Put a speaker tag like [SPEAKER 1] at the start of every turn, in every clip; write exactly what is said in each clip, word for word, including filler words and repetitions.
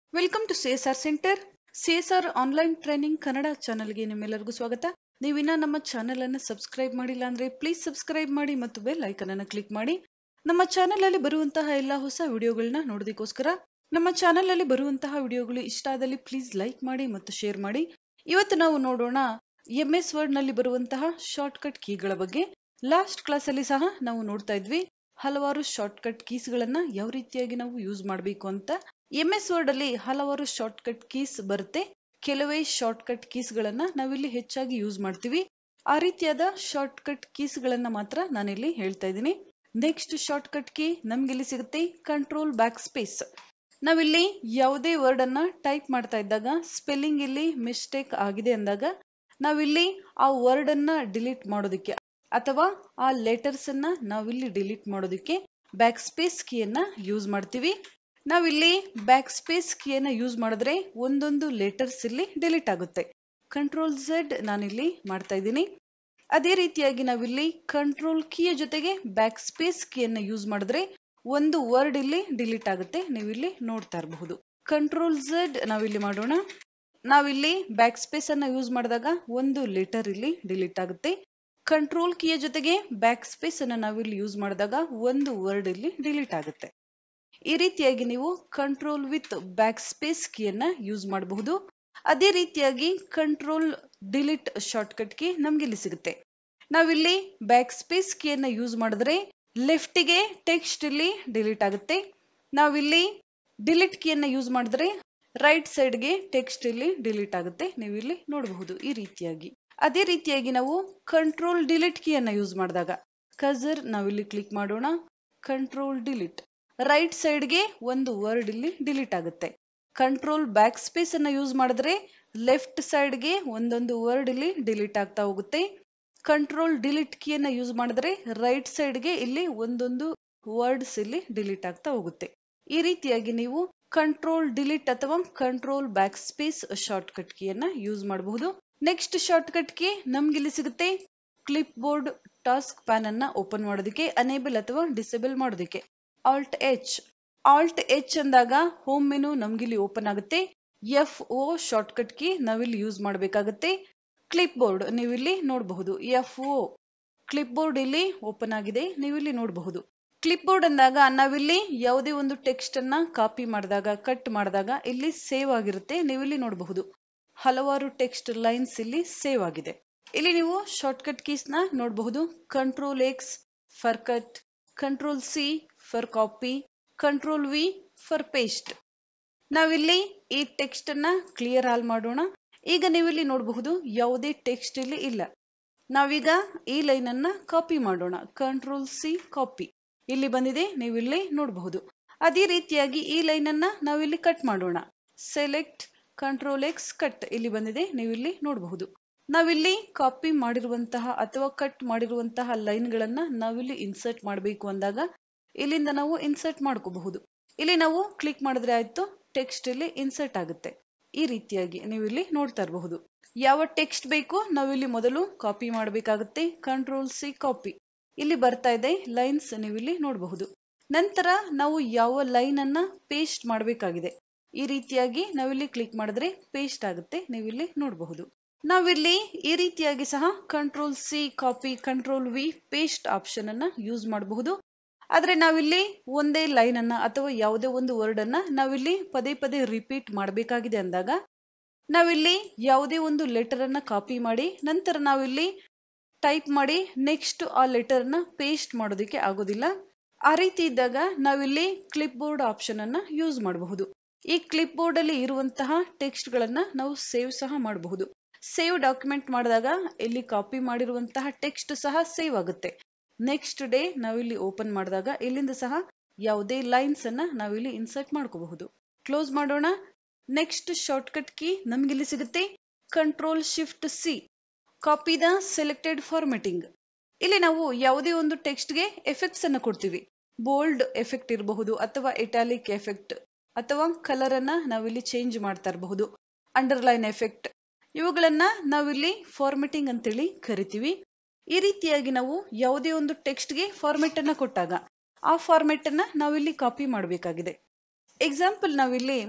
[SPEAKER 1] Welcome to C S R centre. C S R online training Kannada ಚಾನಲ್ಗೆ ನಿಮ್ಮೆಲ್ಲರಿಗೂ ಸ್ವಾಗತ. ನೀವಿನ್ನ ನಮ್ಮ ಚಾನೆಲ್ ಅನ್ನು ಸಬ್ಸ್ಕ್ರೈಬ್ ಮಾಡಿಲ್ಲ ಅಂದ್ರೆ ಪ್ಲೀಸ್ ಸಬ್ಸ್ಕ್ರೈಬ್ ಮಾಡಿ ಮತ್ತು ಬೆಲ್ ಐಕನ್ ಅನ್ನು ಕ್ಲಿಕ್ ಮಾಡಿ. ನಮ್ಮ ಚಾನೆಲ್ ಅಲ್ಲಿ ಬರುವಂತಹ ಎಲ್ಲಾ ಹೊಸ ವಿಡಿಯೋಗಳನ್ನ ನೋಡೋದಕ್ಕೋಸ್ಕರ ನಮ್ಮ ಚಾನೆಲ್ ಅಲ್ಲಿ ಬರುವಂತಹ ವಿಡಿಯೋಗಳು ಇಷ್ಟ ಆದಲ್ಲಿ ಪ್ಲೀಸ್ ಲೈಕ್ ಮಾಡಿ ಮತ್ತು ಶೇರ್ ಮಾಡಿ. ಇವತ್ತು ನಾವು ನೋಡೋಣ ಎಂ ಎಸ್ ವರ್ಡ್ ನಲ್ಲಿ ಬರುವಂತಹ ಶಾರ್ಟ್ ಕಟ್ ಕೀಗಳ ಬಗ್ಗೆ. ಲಾಸ್ಟ್ ಕ್ಲಾಸ್ ಅಲ್ಲಿ ಸಹ ನಾವು ನೋಡ್ತಾ ಇದ್ವಿ ಹಲವಾರು ಶಾರ್ಟ್ ಕಟ್ ಕೀಸ್ ಗಳನ್ನ ಯಾವ ರೀತಿಯಾಗಿ ನಾವು ಯೂಸ್ ಮಾಡಬೇಕು ಅಂತ. ಎಂ ಎಸ್ ವರ್ಡ್ ಅಲ್ಲಿ ಹಲವಾರು ಶಾರ್ಟ್ ಕಟ್ ಕೀಸ್ ಬರುತ್ತೆ. ಕೆಲವೇ ಶಾರ್ಟ್ ಕಟ್ ಕೀಸ್ ಗಳನ್ನ ನಾವಿಲ್ಲಿ ಹೆಚ್ಚಾಗಿ ಯೂಸ್ ಮಾಡ್ತೀವಿ. ಆ ರೀತಿಯಾದ ಶಾರ್ಟ್ ಕಟ್ ಕೀಸ್ ಗಳನ್ನ ಮಾತ್ರ ನಾನಿಲ್ಲಿ ಹೇಳ್ತಾ ಇದ್ದೀನಿ. ನೆಕ್ಸ್ಟ್ ಶಾರ್ಟ್ ಕಟ್ ಕೀ ನಮ್ಗೆ ಇಲ್ಲಿ ಸಿಗುತ್ತೆ ಕಂಟ್ರೋಲ್ ಬ್ಯಾಕ್ ಸ್ಪೇಸ್. ನಾವಿಲ್ಲಿ ಯಾವುದೇ ವರ್ಡ್ ಅನ್ನ ಟೈಪ್ ಮಾಡ್ತಾ ಇದ್ದಾಗ ಸ್ಪೆಲ್ಲಿಂಗ್ ಇಲ್ಲಿ ಮಿಸ್ಟೇಕ್ ಆಗಿದೆ ಅಂದಾಗ ನಾವಿಲ್ಲಿ ಆ ವರ್ಡ್ ಅನ್ನ ಡಿಲೀಟ್ ಮಾಡೋದಕ್ಕೆ ಅಥವಾ ಆ ಲೆಟರ್ಸ್ ಅನ್ನ ನಾವಿಲ್ಲಿ ಡಿಲೀಟ್ ಮಾಡೋದಕ್ಕೆ ಬ್ಯಾಕ್ ಸ್ಪೇಸ್ ಕೀಯನ್ನ ಯೂಸ್ ಮಾಡ್ತೀವಿ. ನಾವಿಲ್ಲಿ ಬ್ಯಾಕ್ ಸ್ಪೇಸ್ ಕೀಯನ್ನ ಯೂಸ್ ಮಾಡಿದ್ರೆ ಒಂದೊಂದು ಲೆಟರ್ಸ್ ಇಲ್ಲಿ ಡಿಲೀಟ್ ಆಗುತ್ತೆ. ಕಂಟ್ರೋಲ್ ಝೆಡ್ ನಾನಿಲ್ಲಿ ಮಾಡ್ತಾ ಇದ್ದೀನಿ. ಅದೇ ರೀತಿಯಾಗಿ ನಾವಿಲ್ಲಿ ಕಂಟ್ರೋಲ್ ಕೀಯ ಜೊತೆಗೆ ಬ್ಯಾಕ್ ಸ್ಪೇಸ್ ಕೀಯನ್ನ ಯೂಸ್ ಮಾಡಿದ್ರೆ ಒಂದು ವರ್ಡ್ ಇಲ್ಲಿ ಡಿಲೀಟ್ ಆಗುತ್ತೆ. ನೀವಿಲ್ಲಿ ನೋಡ್ತಾ ಇರಬಹುದು. ಕಂಟ್ರೋಲ್ ಝೆಡ್ ನಾವಿಲ್ಲಿ ಮಾಡೋಣ. ನಾವಿಲ್ಲಿ ಬ್ಯಾಕ್ ಸ್ಪೇಸ್ ಅನ್ನ ಯೂಸ್ ಮಾಡಿದಾಗ ಒಂದು ಲೆಟರ್ ಇಲ್ಲಿ ಡಿಲೀಟ್ ಆಗುತ್ತೆ. ಕಂಟ್ರೋಲ್ ಕೀಯ ಜೊತೆಗೆ ಬ್ಯಾಕ್ ಸ್ಪೇಸ್ ಅನ್ನ ನಾವಿಲ್ಲಿ ಯೂಸ್ ಮಾಡಿದಾಗ ಒಂದು ವರ್ಡ್ ಇಲ್ಲಿ ಡಿಲೀಟ್ ಆಗುತ್ತೆ. ಈ ರೀತಿಯಾಗಿ ನೀವು ಕಂಟ್ರೋಲ್ ವಿತ್ ಬ್ಯಾಕ್ ಸ್ಪೇಸ್ ಕೀಯನ್ನ ಯೂಸ್ ಮಾಡಬಹುದು. ಅದೇ ರೀತಿಯಾಗಿ control delete shortcut key ನಮ್ಗೆ ಇಲ್ಲಿ ಸಿಗುತ್ತೆ. ನಾವಿಲ್ಲಿ ಬ್ಯಾಕ್ ಸ್ಪೇಸ್ ಕೀಯನ್ನ ಯೂಸ್ ಮಾಡಿದ್ರೆ ಲೆಫ್ಟ್ ಗೆ ಟೆಕ್ಸ್ಟ್ ಇಲ್ಲಿ ಡಿಲೀಟ್ ಆಗುತ್ತೆ. ನಾವಿಲ್ಲಿ ಡಿಲೀಟ್ ಕೀಯನ್ನ ಯೂಸ್ ಮಾಡಿದ್ರೆ ರೈಟ್ ಸೈಡ್ ಗೆ ಟೆಕ್ಸ್ಟ್ ಇಲ್ಲಿ ಡಿಲೀಟ್ ಆಗುತ್ತೆ. ನೀವು ಇಲ್ಲಿ ನೋಡಬಹುದು ಈ ರೀತಿಯಾಗಿ. ಅದೇ ರೀತಿಯಾಗಿ ನಾವು ಕಂಟ್ರೋಲ್ ಡಿಲೀಟ್ ಕೀಯನ್ನ ಯೂಸ್ ಮಾಡಿದಾಗ ಕರ್ಸರ್ ನಾವಿಲ್ಲಿ ಕ್ಲಿಕ್ ಮಾಡೋಣ. ಕಂಟ್ರೋಲ್ ಡಿಲೀಟ್ ರೈಟ್ ಸೈಡ್ ಗೆ ಒಂದು ವರ್ಡ್ ಇಲ್ಲಿ ಡಿಲೀಟ್ ಆಗುತ್ತೆ. ಕಂಟ್ರೋಲ್ ಬ್ಯಾಕ್ ಸ್ಪೇಸ್ ಅನ್ನ ಯೂಸ್ ಮಾಡಿದ್ರೆ ಲೆಫ್ಟ್ ಸೈಡ್ ಗೆ ಒಂದೊಂದು ವರ್ಡ್ ಇಲ್ಲಿ ಡಿಲೀಟ್ ಆಗ್ತಾ ಹೋಗುತ್ತೆ. ಕಂಟ್ರೋಲ್ ಡಿಲೀಟ್ ಕೀಯನ್ನ ಯೂಸ್ ಮಾಡಿದ್ರೆ ರೈಟ್ ಸೈಡ್ ಗೆ ಇಲ್ಲಿ ಒಂದೊಂದು ವರ್ಡ್ಸ್ ಇಲ್ಲಿ ಡಿಲೀಟ್ ಆಗ್ತಾ ಹೋಗುತ್ತೆ. ಈ ರೀತಿಯಾಗಿ ನೀವು ಕಂಟ್ರೋಲ್ ಡಿಲೀಟ್ ಅಥವಾ control backspace shortcut ಕೀಯನ್ನ ಯೂಸ್ ಮಾಡಬಹುದು. ನೆಕ್ಸ್ಟ್ ಶಾರ್ಟ್ ಕಟ್ ಕೀ ನಮ್ಗೆ ಇಲ್ಲಿ ಸಿಗುತ್ತೆ ಕ್ಲಿಪ್ ಬೋರ್ಡ್ ಟಾಸ್ಕ್ ಪ್ಯಾನ್ ಅನ್ನ ಓಪನ್ ಮಾಡೋದಕ್ಕೆ, ಅನೇಬಲ್ ಅಥವಾ ಡಿಸೇಬಲ್ ಮಾಡೋದಕ್ಕೆ ಆಲ್ಟ್ ಎಚ್. ಆಲ್ಟ್ ಎಚ್ ಅಂದಾಗ ಹೋಮ್ ಮೆನು ನಮ್ಗಿಲ್ಲಿ ಓಪನ್ ಆಗುತ್ತೆ. F O shortcut key ನಾವಿಲ್ಲಿ ಯೂಸ್ ಮಾಡಬೇಕಾಗುತ್ತೆ. ಕ್ಲಿಪ್ ಬೋರ್ಡ್ ನೀವಿಲ್ಲಿ ನೋಡಬಹುದು. ಎಫ್ ಓ ಕ್ಲಿಪ್ ಬೋರ್ಡ್ ಇಲ್ಲಿ ಓಪನ್ ಆಗಿದೆ, ನೀವಿಲ್ಲಿ ನೋಡಬಹುದು. ಕ್ಲಿಪ್ ಬೋರ್ಡ್ ಅಂದಾಗ ನಾವಿಲ್ಲಿ ಯಾವುದೇ ಒಂದು ಟೆಕ್ಸ್ಟ್ ಅನ್ನ ಕಾಪಿ ಮಾಡಿದಾಗ ಕಟ್ ಮಾಡಿದಾಗ ಇಲ್ಲಿ ಸೇವ್ ಆಗಿರುತ್ತೆ. ನೀವಿಲ್ಲಿ ನೋಡಬಹುದು ಹಲವಾರು ಟೆಕ್ಸ್ಟ್ ಲೈನ್ಸ್ ಇಲ್ಲಿ ಸೇವ್ ಆಗಿದೆ. ಇಲ್ಲಿ ನೀವು ಶಾರ್ಟ್ ಕಟ್ ಕೀಸ್ ನ ನೋಡಬಹುದು. Control X for cut, control C for copy, control V for paste. ನಾವಿಲ್ಲಿ ಈ ಟೆಕ್ಸ್ಟ್ ಅನ್ನ ಕ್ಲಿಯರ್ ಆಲ್ ಮಾಡೋಣ. ಈಗ ನೀವಿಲ್ಲಿ ನೋಡಬಹುದು ಯಾವುದೇ ಟೆಕ್ಸ್ಟ್ ಇಲ್ಲಿ ಇಲ್ಲ. ನಾವೀಗ ಈ ಲೈನ್ ಅನ್ನ ಕಾಪಿ ಮಾಡೋಣ. ಕಂಟ್ರೋಲ್ ಸಿ ಕಾಪಿ ಇಲ್ಲಿ ಬಂದಿದೆ, ನೀವಿಲ್ಲಿ ನೋಡಬಹುದು. ಅದೇ ರೀತಿಯಾಗಿ ಈ ಲೈನ್ ಅನ್ನ ನಾವಿಲ್ಲಿ ಕಟ್ ಮಾಡೋಣ. ಸೆಲೆಕ್ಟ್ ಕಂಟ್ರೋಲ್ ಎಕ್ಸ್ ಕಟ್ ಇಲ್ಲಿ ಬಂದಿದೆ, ನೀವಿಲ್ಲಿ ನೋಡಬಹುದು. ನಾವಿಲ್ಲಿ ಕಾಪಿ ಮಾಡಿರುವಂತಹ ಅಥವಾ ಕಟ್ ಮಾಡಿರುವಂತಹ ಲೈನ್ ಗಳನ್ನ ನಾವಿಲ್ಲಿ ಇನ್ಸರ್ಟ್ ಮಾಡಬೇಕು ಅಂದಾಗ ಇಲ್ಲಿಂದ ನಾವು ಇನ್ಸರ್ಟ್ ಮಾಡ್ಕೋಬಹುದು. ಇಲ್ಲಿ ನಾವು ಕ್ಲಿಕ್ ಮಾಡಿದ್ರೆ ಆಯ್ತು, ಟೆಕ್ಸ್ಟ್ ಇಲ್ಲಿ ಇನ್ಸರ್ಟ್ ಆಗುತ್ತೆ. ಈ ರೀತಿಯಾಗಿ ನೀವು ಇಲ್ಲಿ ನೋಡ್ತಾ ಇರಬಹುದು. ಯಾವ ಟೆಕ್ಸ್ಟ್ ಬೇಕು ನಾವಿಲ್ಲಿ ಮೊದಲು ಕಾಪಿ ಮಾಡಬೇಕಾಗುತ್ತೆ. ಕಂಟ್ರೋಲ್ ಸಿ ಕಾಪಿ ಇಲ್ಲಿ ಬರ್ತಾ ಇದೆ ಲೈನ್ಸ್, ನೀವಿಲ್ಲಿ ನೋಡಬಹುದು. ನಂತರ ನಾವು ಯಾವ ಲೈನ್ ಅನ್ನ ಪೇಸ್ಟ್ ಮಾಡಬೇಕಾಗಿದೆ. ಈ ರೀತಿಯಾಗಿ ನಾವಿಲ್ಲಿ ಕ್ಲಿಕ್ ಮಾಡಿದ್ರೆ ಪೇಸ್ಟ್ ಆಗುತ್ತೆ, ನೀವಿಲ್ಲಿ ನೋಡಬಹುದು. ನಾವಿಲ್ಲಿ ಈ ರೀತಿಯಾಗಿ ಸಹ control C copy, control V paste option ಅನ್ನ ಯೂಸ್ ಮಾಡಬಹುದು. ಆದ್ರೆ ನಾವಿಲ್ಲಿ ಒಂದೇ ಲೈನ್ ಅನ್ನ ಅಥವಾ ಯಾವುದೇ ಒಂದು ವರ್ಡ್ ಅನ್ನ ನಾವಿಲ್ಲಿ ಪದೇ ಪದೇ ರಿಪೀಟ್ ಮಾಡಬೇಕಾಗಿದೆ ಅಂದಾಗ ನಾವಿಲ್ಲಿ ಯಾವುದೇ ಒಂದು ಲೆಟರ್ ಅನ್ನ ಕಾಪಿ ಮಾಡಿ ನಂತರ ನಾವಿಲ್ಲಿ ಟೈಪ್ ಮಾಡಿ ನೆಕ್ಸ್ಟ್ ಆ ಲೆಟರ್ ನ ಪೇಸ್ಟ್ ಮಾಡೋದಕ್ಕೆ ಆಗೋದಿಲ್ಲ. ಆ ರೀತಿ ಇದ್ದಾಗ ನಾವಿಲ್ಲಿ ಕ್ಲಿಪ್ ಬೋರ್ಡ್ ಆಪ್ಷನ್ ಅನ್ನ ಯೂಸ್ ಮಾಡಬಹುದು. ಈ ಕ್ಲಿಪ್ ಬೋರ್ಡ್ ಅಲ್ಲಿ ಇರುವಂತಹ ಟೆಕ್ಸ್ಟ್ ಗಳನ್ನ ನಾವು ಸೇವ್ ಸಹ ಮಾಡಬಹುದು. ಸೇವ್ ಡಾಕ್ಯುಮೆಂಟ್ ಮಾಡಿದಾಗ ಇಲ್ಲಿ ಕಾಪಿ ಮಾಡಿರುವಂತಹ ಟೆಕ್ಸ್ಟ್ ಸಹ ಸೇವ್ ಆಗುತ್ತೆ. ನೆಕ್ಸ್ಟ್ ಡೇ ನಾವಿಲ್ಲಿ ಓಪನ್ ಮಾಡಿದಾಗ ಇಲ್ಲಿಂದ ಸಹ ಯಾವುದೇ ಲೈನ್ಸ್ ಅನ್ನ ನಾವಿಲ್ಲಿ ಇನ್ಸರ್ಟ್ ಮಾಡ್ಕೋಬಹುದು. ಕ್ಲೋಸ್ ಮಾಡೋಣ. ನೆಕ್ಸ್ಟ್ ಶಾರ್ಟ್ ಕಟ್ ಕೀ ನಮ್ಗೆ ಇಲ್ಲಿ ಸಿಗುತ್ತೆ control shift C copy the selected formatting. ಇಲ್ಲಿ ನಾವು ಯಾವುದೇ ಒಂದು ಟೆಕ್ಸ್ಟ್ ಗೆ ಎಫೆಕ್ಟ್ಸ್ ಅನ್ನು ಕೊಡ್ತೀವಿ. ಬೋಲ್ಡ್ ಎಫೆಕ್ಟ್ ಇರಬಹುದು ಅಥವಾ ಇಟಾಲಿಕ್ ಎಫೆಕ್ಟ್ ಅಥವಾ ಕಲರ್ ಅನ್ನ ನಾವಿಲ್ಲಿ ಚೇಂಜ್ ಮಾಡ್ತಾ ಇರಬಹುದು. ಅಂಡರ್ಲೈನ್ ಎಫೆಕ್ಟ್ ಇವುಗಳನ್ನ ನಾವಿಲ್ಲಿ ಫಾರ್ಮೆಟಿಂಗ್ ಅಂತೇಳಿ ಕರಿತೀವಿ. ಈ ರೀತಿಯಾಗಿ ನಾವು ಯಾವುದೇ ಒಂದು ಟೆಕ್ಸ್ಟ್ ಗೆ ಫಾರ್ಮೆಟ್ ಅನ್ನ ಕೊಟ್ಟಾಗ ಆ ಫಾರ್ಮೆಟ್ ಅನ್ನ ನಾವಿಲ್ಲಿ ಕಾಪಿ ಮಾಡಬೇಕಾಗಿದೆ. ಎಕ್ಸಾಂಪಲ್ ನಾವಿಲ್ಲಿ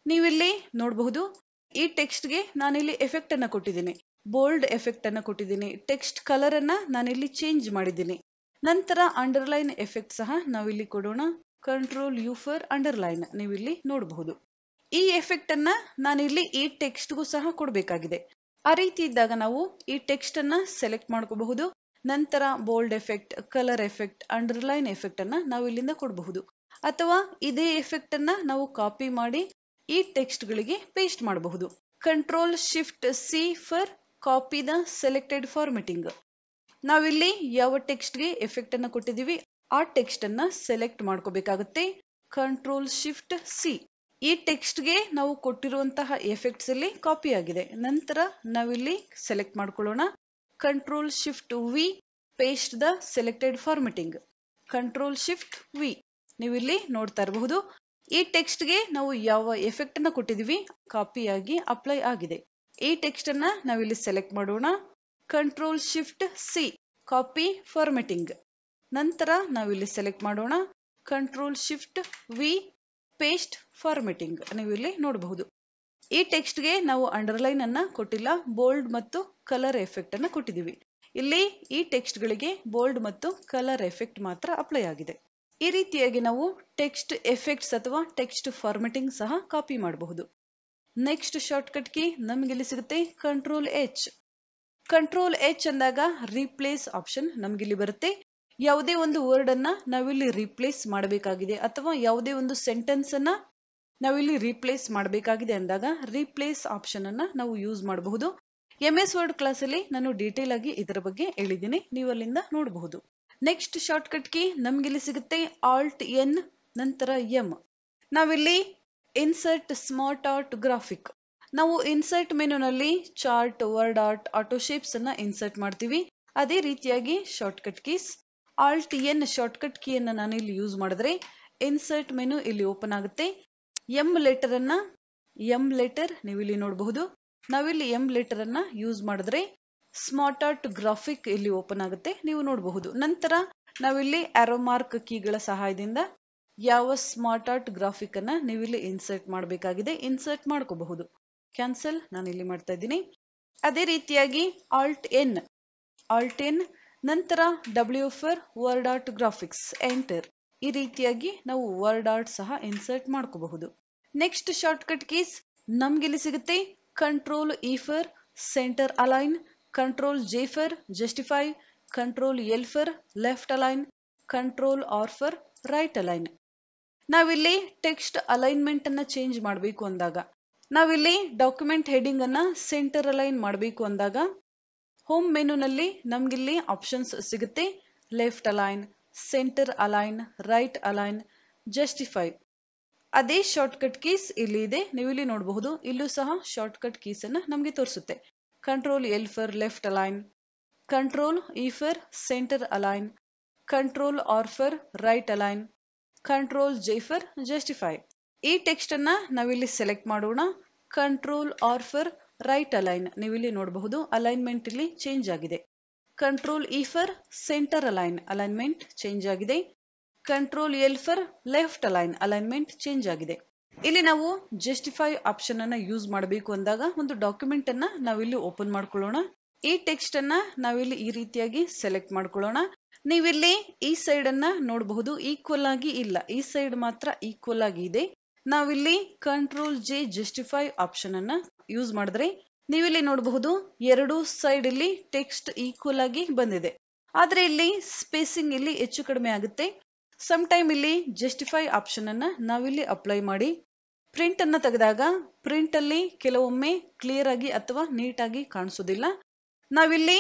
[SPEAKER 1] ನೀವಿಲ್ಲಿ ನೋಡಬಹುದು ಈ ಟೆಕ್ಸ್ಟ್ ಗೆ ನಾನಿಲ್ಲಿ ಎಫೆಕ್ಟ್ ಅನ್ನ ಕೊಟ್ಟಿದ್ದೀನಿ, ಬೋಲ್ಡ್ ಎಫೆಕ್ಟ್ ಅನ್ನ ಕೊಟ್ಟಿದ್ದೀನಿ, ಟೆಕ್ಸ್ಟ್ ಕಲರ್ ಅನ್ನ ನಾನಿಲ್ಲಿ ಚೇಂಜ್ ಮಾಡಿದ್ದೀನಿ. ನಂತರ ಅಂಡರ್ಲೈನ್ ಎಫೆಕ್ಟ್ ಸಹ ನಾವಿಲ್ಲಿ ಕೊಡೋಣ. ಕಂಟ್ರೋಲ್ ಯು ಫಾರ್ ಅಂಡರ್ಲೈನ್ ನೀವಿಲ್ಲಿ ನೋಡಬಹುದು. ಈ ಎಫೆಕ್ಟ್ ಅನ್ನ ನಾನಿಲ್ಲಿ ಈ ಟೆಕ್ಸ್ಟ್ ಗೂ ಸಹ ಕೊಡಬೇಕಾಗಿದೆ. ಆ ರೀತಿ ಇದ್ದಾಗ ನಾವು ಈ ಟೆಕ್ಸ್ಟ್ ಅನ್ನ ಸೆಲೆಕ್ಟ್ ಮಾಡ್ಕೋಬಹುದು. ನಂತರ bold effect, colour effect, underline effect ಅನ್ನ ನಾವು ಇಲ್ಲಿಂದ ಕೊಡಬಹುದು. ಅಥವಾ ಇದೇ ಎಫೆಕ್ಟ್ ಅನ್ನ ನಾವು ಕಾಪಿ ಮಾಡಿ ಈ ಟೆಕ್ಸ್ಟ್ ಗಳಿಗೆ ಪೇಸ್ಟ್ ಮಾಡಬಹುದು. Control shift C for copy the selected formatting. ನಾವಿಲ್ಲಿ ಯಾವ ಟೆಕ್ಸ್ಟ್ ಗೆ ಎಫೆಕ್ಟ್ ಅನ್ನ ಕೊಟ್ಟಿದೀವಿ ಆ ಟೆಕ್ಸ್ಟ್ ಅನ್ನ ಸೆಲೆಕ್ಟ್ ಮಾಡ್ಕೋಬೇಕಾಗುತ್ತೆ. Control shift C. ಈ ಟೆಕ್ಸ್ಟ್ ಗೆ ನಾವು ಕೊಟ್ಟಿರುವಂತಹ ಎಫೆಕ್ಟ್ಸ್ ಅಲ್ಲಿ ಕಾಪಿ ಆಗಿದೆ. ನಂತರ ನಾವಿಲ್ಲಿ ಸೆಲೆಕ್ಟ್ ಮಾಡ್ಕೊಳ್ಳೋಣ. Control shift V, paste the selected formatting. Control shift V. ನೀವು ಇಲ್ಲಿ ನೋಡ್ತಾ ಇರಬಹುದು ಈ ಟೆಕ್ಸ್ಟ್ ಗೆ ನಾವು ಯಾವ ಎಫೆಕ್ಟ್ ಅನ್ನ ಕೊಟ್ಟಿದೀವಿ ಕಾಪಿ ಆಗಿ ಅಪ್ಲೈ ಆಗಿದೆ. ಈ ಟೆಕ್ಸ್ಟ್ ಅನ್ನ ನಾವಿಲ್ಲಿ ಸೆಲೆಕ್ಟ್ ಮಾಡೋಣ. Control shift C, copy formatting. ನಂತರ ನಾವಿಲ್ಲಿ ಸೆಲೆಕ್ಟ್ ಮಾಡೋಣ. Control shift V, paste formatting. ನೀವು ಇಲ್ಲಿ ನೋಡಬಹುದು ಈ ಟೆಕ್ಸ್ಟ್ ಗೆ ನಾವು ಅಂಡರ್ಲೈನ್ ಅನ್ನ ಕೊಟ್ಟಿಲ್ಲ, ಬೋಲ್ಡ್ ಮತ್ತು ಕಲರ್ ಎಫೆಕ್ಟ್ ಅನ್ನ ಕೊಟ್ಟಿದೀವಿ. ಇಲ್ಲಿ ಈ ಟೆಕ್ಸ್ಟ್ ಗಳಿಗೆ ಬೋಲ್ಡ್ ಮತ್ತು ಕಲರ್ ಎಫೆಕ್ಟ್ ಮಾತ್ರ ಅಪ್ಲೈ ಆಗಿದೆ. ಈ ರೀತಿಯಾಗಿ ನಾವು ಟೆಕ್ಸ್ಟ್ ಎಫೆಕ್ಟ್ಸ್ ಅಥವಾ ಟೆಕ್ಸ್ಟ್ ಫಾರ್ಮೆಟಿಂಗ್ ಸಹ ಕಾಪಿ ಮಾಡಬಹುದು. ನೆಕ್ಸ್ಟ್ ಶಾರ್ಟ್ಕಟ್ ಕೀ ನಮ್ಗೆ ಇಲ್ಲಿ ಸಿಗುತ್ತೆ ಕಂಟ್ರೋಲ್ ಎಚ್. ಕಂಟ್ರೋಲ್ ಎಚ್ ಅಂದಾಗ ರೀಪ್ಲೇಸ್ ಆಪ್ಷನ್ ನಮ್ಗೆ ಇಲ್ಲಿ ಬರುತ್ತೆ. ಯಾವುದೇ ಒಂದು ವರ್ಡ್ ಅನ್ನ ನಾವಿಲ್ಲಿ ರೀಪ್ಲೇಸ್ ಮಾಡಬೇಕಾಗಿದೆ ಅಥವಾ ಯಾವುದೇ ಒಂದು ಸೆಂಟೆನ್ಸ್ ಅನ್ನ ನಾವಿಲ್ಲಿ ರೀಪ್ಲೇಸ್ ಮಾಡಬೇಕಾಗಿದೆ ಅಂದಾಗ ರೀಪ್ಲೇಸ್ ಆಪ್ಷನ್ ಅನ್ನ ನಾವು ಯೂಸ್ ಮಾಡಬಹುದು. ಎಂ ಎಸ್ ವರ್ಡ್ ಕ್ಲಾಸ್ ಅಲ್ಲಿ ನಾನು ಡೀಟೇಲ್ ಆಗಿ ಇದರ ಬಗ್ಗೆ ಹೇಳಿದ್ದೀನಿ, ನೀವು ಅಲ್ಲಿಂದ ನೋಡಬಹುದು. ನೆಕ್ಸ್ಟ್ ಶಾರ್ಟ್ಕಟ್ ಕೀ ನಮ್ಗೆ ಇಲ್ಲಿ ಸಿಗುತ್ತೆ ಆಲ್ಟ್ ಎನ್ ನಂತರ ಎಂ. ನಾವಿಲ್ಲಿ ಇನ್ಸರ್ಟ್ ಸ್ಮಾರ್ಟ್ ಆರ್ಟ್ ಗ್ರಾಫಿಕ್. ನಾವು ಇನ್ಸರ್ಟ್ ಮೆನುನಲ್ಲಿ chart, word art, auto shapes ಅನ್ನ ಇನ್ಸರ್ಟ್ ಮಾಡ್ತೀವಿ. ಅದೇ ರೀತಿಯಾಗಿ shortcut keys Alt N shortcut ಕೀಯನ್ನ ನಾನು ಇಲ್ಲಿ ಯೂಸ್ ಮಾಡಿದ್ರೆ ಇನ್ಸರ್ಟ್ ಮೆನು ಇಲ್ಲಿ ಓಪನ್ ಆಗುತ್ತೆ. ಎಂ ಲೆಟರ್ ಅನ್ನ ಎಂ ಲೆಟರ್ ನೀವು ಇಲ್ಲಿ ನೋಡಬಹುದು. ನಾವಿಲ್ಲಿ ಎಂ ಲೆಟರ್ ಅನ್ನ ಯೂಸ್ ಮಾಡಿದ್ರೆ ಸ್ಮಾರ್ಟ್ ಆರ್ಟ್ ಗ್ರಾಫಿಕ್ ಇಲ್ಲಿ ಓಪನ್ ಆಗುತ್ತೆ, ನೀವು ನೋಡಬಹುದು. ನಂತರ ನಾವಿಲ್ಲಿ ಆರೋ ಮಾರ್ಕ್ ಕೀಗಳ ಸಹಾಯದಿಂದ ಯಾವ ಸ್ಮಾರ್ಟ್ ಆರ್ಟ್ ಗ್ರಾಫಿಕ್ ಅನ್ನ ನೀವಿಲ್ಲಿ ಇನ್ಸರ್ಟ್ ಮಾಡಬೇಕಾಗಿದೆ ಇನ್ಸರ್ಟ್ ಮಾಡ್ಕೋಬಹುದು. ಕ್ಯಾನ್ಸಲ್ ನಾನು ಇಲ್ಲಿ ಮಾಡ್ತಾ ಇದ್ದೀನಿ. ಅದೇ ರೀತಿಯಾಗಿ ಆಲ್ಟ್ ಎನ್ ಆಲ್ಟ್ ಎನ್ ನಂತರ W for word art graphics enter. ಈ ರೀತಿಯಾಗಿ ನಾವು ವರ್ಡ್ ಆರ್ಟ್ ಸಹ ಇನ್ಸರ್ಟ್ ಮಾಡ್ಕೋಬಹುದು. ನೆಕ್ಸ್ಟ್ ಶಾರ್ಟ್ಕಟ್ ಕೀಸ್ ನಮ್ಗೆ ಇಲ್ಲಿ ಸಿಗುತ್ತೆ control E for centre align, control J for justify, control L for left align, control R for right align. ನಾವಿಲ್ಲಿ text alignment ಅನ್ನ ಚೇಂಜ್ ಮಾಡಬೇಕು ಅಂದಾಗ, ನಾವಿಲ್ಲಿ ಡಾಕ್ಯುಮೆಂಟ್ ಹೆಡಿಂಗ್ ಅನ್ನ ಸೆಂಟರ್ ಅಲೈನ್ ಮಾಡಬೇಕು ಅಂದಾಗ ಹೋಮ್ ಮೆನುನಲ್ಲಿ ನಮ್ಗಿಲ್ಲಿ ಆಪ್ಷನ್ಸ್ ಸಿಗುತ್ತೆ. Left align, centre align, right align, justify. ಅದೇ ಶಾರ್ಟ್ಕಟ್ ಕೀಸ್ ಇಲ್ಲಿ ಇದೆ, ನೀವು ಇಲ್ಲಿ ನೋಡಬಹುದು. ಇಲ್ಲೂ ಸಹ ಶಾರ್ಟ್ಕಟ್ ಕೀಸ್ ಅನ್ನ ನಮಗೆ ತೋರಿಸುತ್ತೆ. Control L for left align, control E for centre align, control R for right align, control J for justify. ಈ ಟೆಕ್ಸ್ಟ್ ಅನ್ನ ನಾವಿಲ್ಲಿ ಸೆಲೆಕ್ಟ್ ಮಾಡೋಣ. Control R for right align, ನೀವು ಇಲ್ಲಿ ನೋಡಬಹುದು ಅಲೈನ್ಮೆಂಟ್ ಇಲ್ಲಿ ಚೇಂಜ್ ಆಗಿದೆ. Control E for centre align, alignment change ಆಗಿದೆ. Control L for left align, alignment change ಆಗಿದೆ. ಇಲ್ಲಿ ನಾವು ಜಸ್ಟಿಫೈ ಆಪ್ಷನ್ ಅನ್ನ ಯೂಸ್ ಮಾಡಬೇಕು ಅಂದಾಗ ಒಂದು ಡಾಕ್ಯುಮೆಂಟ್ ಅನ್ನ ನಾವಿಲ್ಲಿ ಓಪನ್ ಮಾಡ್ಕೊಳ್ಳೋಣ. ಈ ಟೆಕ್ಸ್ಟ್ ಅನ್ನ ನಾವಿಲ್ಲಿ ಈ ರೀತಿಯಾಗಿ ಸೆಲೆಕ್ಟ್ ಮಾಡ್ಕೊಳ್ಳೋಣ. ನೀವಿಲ್ಲಿ ಈ ಸೈಡ್ ಅನ್ನ ನೋಡಬಹುದು, ಈಕ್ವಲ್ ಆಗಿ ಇಲ್ಲ, ಈ ಸೈಡ್ ಮಾತ್ರ ಈಕ್ವಲ್ ಆಗಿ ಇದೆ. ನಾವಿಲ್ಲಿ ಕಂಟ್ರೋಲ್ ಜೆ ಜಸ್ಟಿಫೈ ಆಪ್ಷನ್ ಅನ್ನ ಯೂಸ್ ಮಾಡಿದ್ರೆ ನೀವಿಲ್ಲಿ ನೋಡಬಹುದು ಎರಡು ಸೈಡ್ ಇಲ್ಲಿ ಟೆಕ್ಸ್ಟ್ ಈಕ್ವಲ್ ಆಗಿ ಬಂದಿದೆ. ಆದ್ರೆ ಇಲ್ಲಿ ಸ್ಪೇಸಿಂಗ್ ಇಲ್ಲಿ ಹೆಚ್ಚು ಕಡಿಮೆ ಆಗುತ್ತೆ. ಸಮ್ ಟೈಮ್ ಇಲ್ಲಿ ಜಸ್ಟಿಫೈ ಆಪ್ಷನ್ ಅನ್ನ ನಾವಿಲ್ಲಿ ಅಪ್ಲೈ ಮಾಡಿ ಪ್ರಿಂಟ್ ಅನ್ನ ತೆಗೆದಾಗ ಪ್ರಿಂಟ್ ಅಲ್ಲಿ ಕೆಲವೊಮ್ಮೆ ಕ್ಲಿಯರ್ ಆಗಿ ಅಥವಾ ನೀಟ್ ಆಗಿ ಕಾಣಿಸೋದಿಲ್ಲ. ನಾವಿಲ್ಲಿ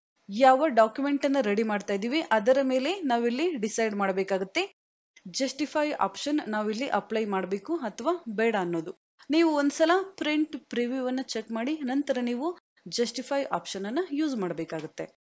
[SPEAKER 1] ಯಾವ ಡಾಕ್ಯುಮೆಂಟ್ ಅನ್ನ ರೆಡಿ ಮಾಡ್ತಾ ಇದೀವಿ ಅದರ ಮೇಲೆ ನಾವಿಲ್ಲಿ ಡಿಸೈಡ್ ಮಾಡಬೇಕಾಗುತ್ತೆ ಜಸ್ಟಿಫೈ ಆಪ್ಷನ್ ನಾವಿಲ್ಲಿ ಅಪ್ಲೈ ಮಾಡಬೇಕು ಅಥವಾ ಬೇಡ ಅನ್ನೋದು. ನೀವು ಒಂದ್ಸಲ ಪ್ರಿಂಟ್ ಪ್ರಿವ್ಯೂ ಅನ್ನ ಚೆಕ್ ಮಾಡಿ ನಂತರ ನೀವು ಜಸ್ಟಿಫೈ ಆಪ್ಷನ್ ಅನ್ನ ಯೂಸ್ ಮಾಡಬೇಕಾಗುತ್ತೆ.